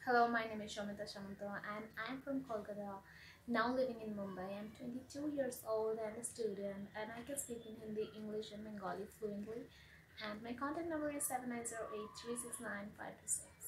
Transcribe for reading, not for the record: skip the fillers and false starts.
Hello, my name is Soumita Samanta and I'm from Kolkata, now living in Mumbai. I'm 22 years old and a student, and I can speak in Hindi, English and Bengali fluently. And my contact number is 7908 369 526.